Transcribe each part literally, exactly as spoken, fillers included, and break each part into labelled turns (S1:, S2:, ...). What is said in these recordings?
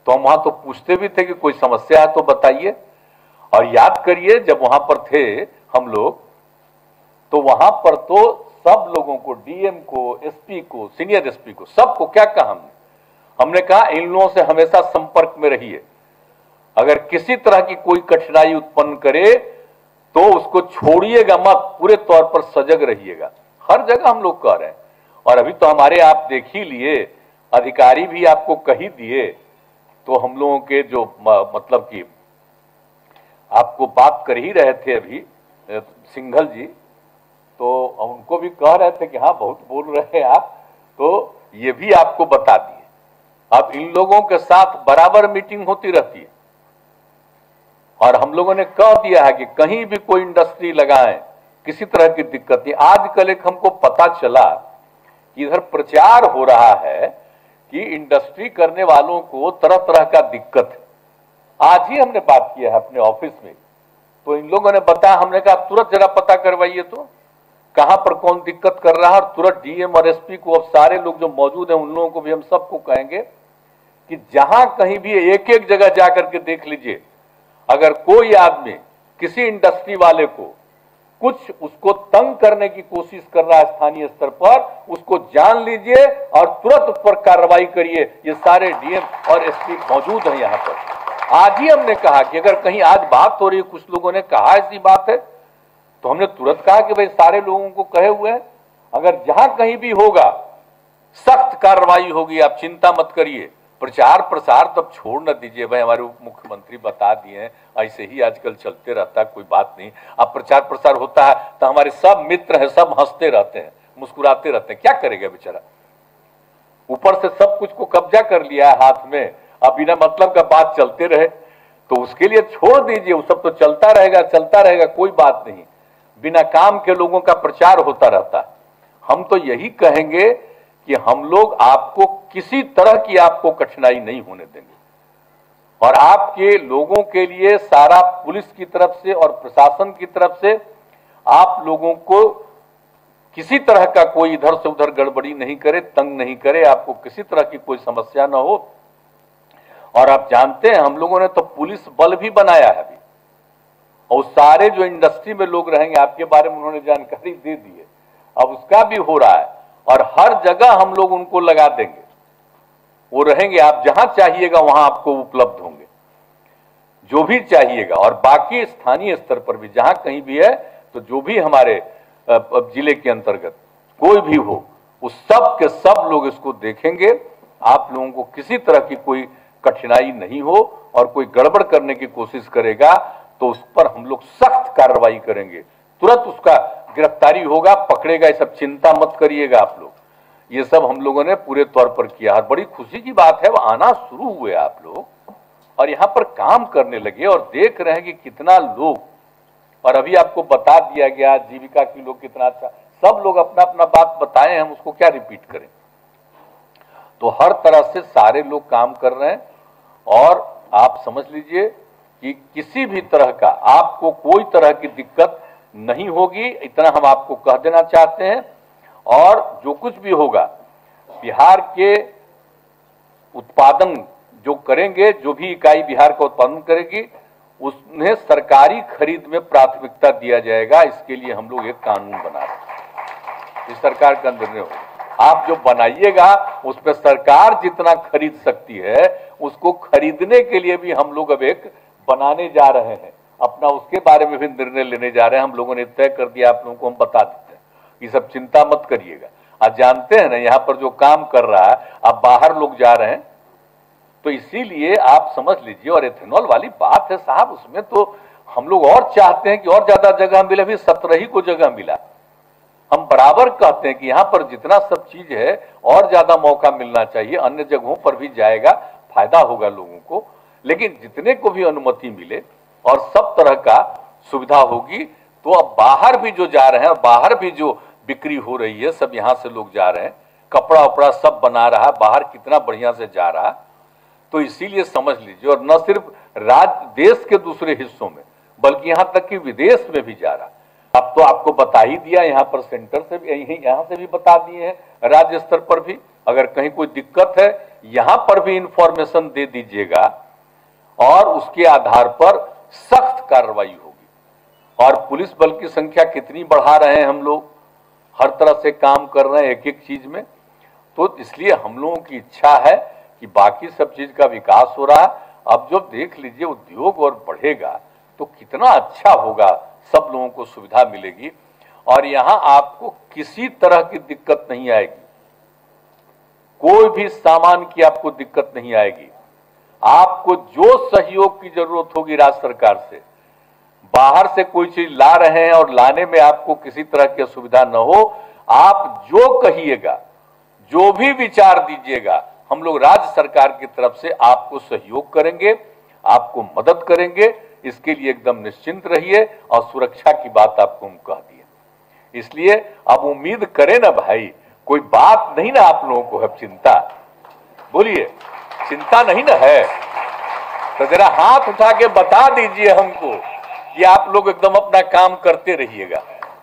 S1: तो हम वहां तो पूछते भी थे कि कोई समस्या है तो बताइए। और याद करिए जब वहां पर थे हम लोग, तो वहां पर तो सब लोगों को, डीएम को, एसपी को, सीनियर एसपी को, सबको क्या कहा हमने हमने कहा इन लोगों से हमेशा संपर्क में रहिए, अगर किसी तरह की कोई कठिनाई उत्पन्न करे तो उसको छोड़िएगा मत, पूरे तौर पर सजग रहिएगा। हर जगह हम लोग कह रहे हैं। और अभी तो हमारे आप देख ही लिए, अधिकारी भी आपको कही दिए, तो हम लोगों के जो मतलब कि आपको बात कर ही रहे थे अभी सिंघल जी, तो उनको भी कह रहे थे कि हाँ बहुत बोल रहे हैं आप, तो ये भी आपको बता दिए। अब इन लोगों के साथ बराबर मीटिंग होती रहती है और हम लोगों ने कह दिया है कि कहीं भी कोई इंडस्ट्री लगाएं, किसी तरह की दिक्कत नहीं। आजकल एक हमको पता चला कि इधर प्रचार हो रहा है कि इंडस्ट्री करने वालों को तरह तरह का दिक्कत है। आज ही हमने बात किया है अपने ऑफिस में, तो इन लोगों ने बताया, हमने कहा तुरंत जरा पता करवाइए तो कहां पर कौन दिक्कत कर रहा है। और तुरंत डीएम और एसपी को, अब सारे लोग जो मौजूद हैं उन लोगों को भी हम सबको कहेंगे कि जहां कहीं भी एक एक जगह जाकर के देख लीजिए, अगर कोई आदमी किसी इंडस्ट्री वाले को कुछ उसको तंग करने की कोशिश कर रहा है स्थानीय स्तर पर, उसको जान लीजिए और तुरंत उस पर कार्रवाई करिए। ये सारे डीएम और एसपी मौजूद हैं यहाँ पर। आज ही हमने कहा कि अगर कहीं आज बात हो रही है, कुछ लोगों ने कहा ऐसी बात है, तो हमने तुरंत कहा कि भाई सारे लोगों को कहे हुए हैं, अगर जहां कहीं भी होगा सख्त कार्रवाई होगी, आप चिंता मत करिए। प्रचार प्रसार तब छोड़ न दीजिए भाई, हमारे उप मुख्यमंत्री बता दिए हैं, ऐसे ही आजकल चलते रहता है, कोई बात नहीं। अब प्रचार प्रसार होता है तो हमारे सब मित्र हैं, सब हंसते रहते हैं, मुस्कुराते रहते हैं, क्या करेगा बेचारा, ऊपर से सब कुछ को कब्जा कर लिया है हाथ में, अब बिना मतलब का बात चलते रहे तो उसके लिए छोड़ दीजिए, वो सब तो चलता रहेगा चलता रहेगा, कोई बात नहीं। बिना काम के लोगों का प्रचार होता रहता है। हम तो यही कहेंगे कि हम लोग आपको किसी तरह की आपको कठिनाई नहीं होने देंगे और आपके लोगों के लिए सारा पुलिस की तरफ से और प्रशासन की तरफ से आप लोगों को किसी तरह का कोई इधर से उधर गड़बड़ी नहीं करे, तंग नहीं करे, आपको किसी तरह की कोई समस्या ना हो। और आप जानते हैं हम लोगों ने तो पुलिस बल भी बनाया है अभी, और सारे जो इंडस्ट्री में लोग रहेंगे, आपके बारे में उन्होंने जानकारी दे दी है, अब उसका भी हो रहा है और हर जगह हम लोग उनको लगा देंगे, वो रहेंगे, आप जहां चाहिएगा वहां आपको उपलब्ध होंगे, जो भी चाहिएगा। और बाकी स्थानीय स्तर पर भी जहां कहीं भी है, तो जो भी हमारे जिले के अंतर्गत कोई भी हो, उस सब के सब लोग इसको देखेंगे। आप लोगों को किसी तरह की कोई कठिनाई नहीं हो और कोई गड़बड़ करने की कोशिश करेगा तो उस पर हम लोग सख्त कार्रवाई करेंगे, तुरंत उसका गिरफ्तारी होगा, पकड़ेगा। ये सब चिंता मत करिएगा आप लोग, ये सब हम लोगों ने पूरे तौर पर किया। बड़ी खुशी की बात है, वो आना शुरू हुए आप लोग और यहाँ पर काम करने लगे और देख रहे हैं कि कितना लोग, और अभी आपको बता दिया गया जीविका की लोग कितना अच्छा, सब लोग अपना अपना बात बताए, हम उसको क्या रिपीट करें। तो हर तरह से सारे लोग काम कर रहे हैं और आप समझ लीजिए कि किसी भी तरह का आपको कोई तरह की दिक्कत नहीं होगी, इतना हम आपको कह देना चाहते हैं। और जो कुछ भी होगा, बिहार के उत्पादन जो करेंगे, जो भी इकाई बिहार का उत्पादन करेगी, उसमें सरकारी खरीद में प्राथमिकता दिया जाएगा। इसके लिए हम लोग एक कानून बना रहे हैं, इस सरकार का निर्णय होगा। आप जो बनाइएगा उसमें सरकार जितना खरीद सकती है, उसको खरीदने के लिए भी हम लोग अब एक बनाने जा रहे हैं अपना, उसके बारे में भी निर्णय लेने जा रहे हैं। हम लोगों ने तय कर दिया, आप लोगों को हम बता देते हैं, ये सब चिंता मत करिएगा। आज जानते हैं ना यहाँ पर जो काम कर रहा है, अब बाहर लोग जा रहे हैं, तो इसीलिए आप समझ लीजिए। और एथेनॉल वाली बात है साहब, उसमें तो हम लोग और चाहते हैं कि और ज्यादा जगह मिले, अभी सत्रह ही को जगह मिला। हम बराबर कहते हैं कि यहाँ पर जितना सब चीज है और ज्यादा मौका मिलना चाहिए, अन्य जगहों पर भी जाएगा, फायदा होगा लोगों को। लेकिन जितने को भी अनुमति मिले और सब तरह का सुविधा होगी, तो अब बाहर भी जो जा रहे हैं, बाहर भी जो बिक्री हो रही है, सब यहाँ से लोग जा रहे हैं, कपड़ा उपड़ा सब बना रहा है, बाहर कितना बढ़िया से जा रहा है। तो इसीलिए समझ लीजिए, और न सिर्फ राज्य देश के दूसरे हिस्सों में, बल्कि यहाँ तक कि विदेश में भी जा रहा है। अब तो आपको बता ही दिया, यहाँ पर सेंटर से भी, यहीं यहाँ से भी बता दिए हैं, राज्य स्तर पर भी। अगर कहीं कोई दिक्कत है यहां पर भी इंफॉर्मेशन दे दीजिएगा और उसके आधार पर सख्त कार्रवाई होगी। और पुलिस बल की संख्या कितनी बढ़ा रहे हैं हम लोग, हर तरह से काम कर रहे हैं एक एक चीज में, तो इसलिए हम लोगों की इच्छा है कि बाकी सब चीज का विकास हो रहा है। अब जो देख लीजिए उद्योग और बढ़ेगा तो कितना अच्छा होगा, सब लोगों को सुविधा मिलेगी और यहां आपको किसी तरह की दिक्कत नहीं आएगी, कोई भी सामान की आपको दिक्कत नहीं आएगी। आपको जो सहयोग की जरूरत होगी राज्य सरकार से, बाहर से कोई चीज ला रहे हैं और लाने में आपको किसी तरह की असुविधा न हो, आप जो कहिएगा, जो भी विचार दीजिएगा, हम लोग राज्य सरकार की तरफ से आपको सहयोग करेंगे, आपको मदद करेंगे। इसके लिए एकदम निश्चिंत रहिए और सुरक्षा की बात आपको हम कह दिए। इसलिए अब उम्मीद करें ना भाई, कोई बात नहीं ना आप लोगों को है चिंता, बोलिए चिंता नहीं ना है, तो जरा हाथ उठा के बता दीजिए हमको कि आप लोग एकदम अपना काम करते रहिएगा।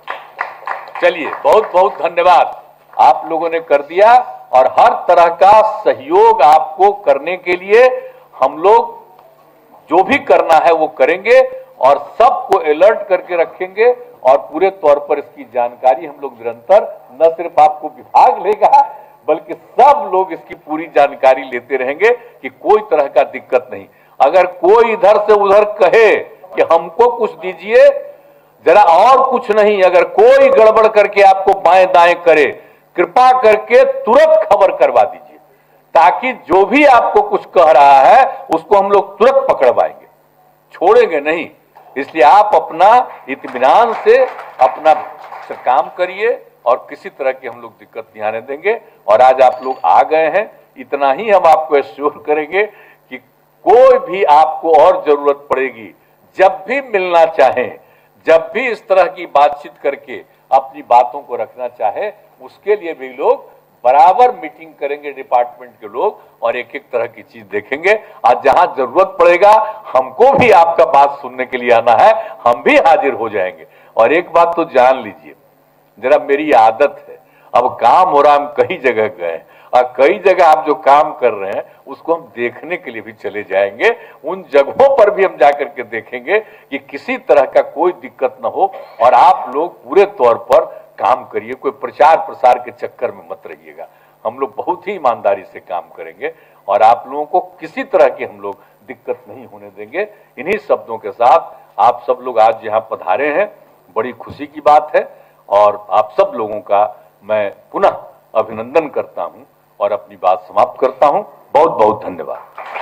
S1: चलिए बहुत बहुत धन्यवाद, आप लोगों ने कर दिया और हर तरह का सहयोग आपको करने के लिए हम लोग जो भी करना है वो करेंगे और सबको अलर्ट करके रखेंगे और पूरे तौर पर इसकी जानकारी हम लोग निरंतर, न सिर्फ आपको विभाग लेगा बल्कि सब लोग इसकी पूरी जानकारी लेते रहेंगे कि कोई तरह का दिक्कत नहीं। अगर कोई इधर से उधर कहे कि हमको कुछ दीजिए, जरा और कुछ नहीं, अगर कोई गड़बड़ करके आपको बाएं दाएं करे, कृपा करके तुरंत खबर करवा दीजिए, ताकि जो भी आपको कुछ कह रहा है उसको हम लोग तुरंत पकड़वाएंगे, छोड़ेंगे नहीं। इसलिए आप अपना इत्मीनान से अपना काम करिए और किसी तरह की हम लोग दिक्कत नहीं आने देंगे। और आज आप लोग आ गए हैं, इतना ही हम आपको एश्योर करेंगे कि कोई भी आपको और जरूरत पड़ेगी, जब भी मिलना चाहें, जब भी इस तरह की बातचीत करके अपनी बातों को रखना चाहे, उसके लिए भी लोग बराबर मीटिंग करेंगे डिपार्टमेंट के लोग और एक एक तरह की चीज देखेंगे। आज जहां जरूरत पड़ेगा हमको भी आपका बात सुनने के लिए आना है, हम भी हाजिर हो जाएंगे। और एक बात तो जान लीजिए, जरा मेरी आदत है, अब काम हो रहा, हम कई जगह गए और कई जगह आप जो काम कर रहे हैं उसको हम देखने के लिए भी चले जाएंगे, उन जगहों पर भी हम जाकर के देखेंगे कि किसी तरह का कोई दिक्कत न हो और आप लोग पूरे तौर पर काम करिए, कोई प्रचार प्रसार के चक्कर में मत रहिएगा। हम लोग बहुत ही ईमानदारी से काम करेंगे और आप लोगों को किसी तरह की हम लोग दिक्कत नहीं होने देंगे। इन्हीं शब्दों के साथ आप सब लोग आज यहाँ पधारे हैं, बड़ी खुशी की बात है और आप सब लोगों का मैं पुनः अभिनंदन करता हूं और अपनी बात समाप्त करता हूं। बहुत बहुत धन्यवाद।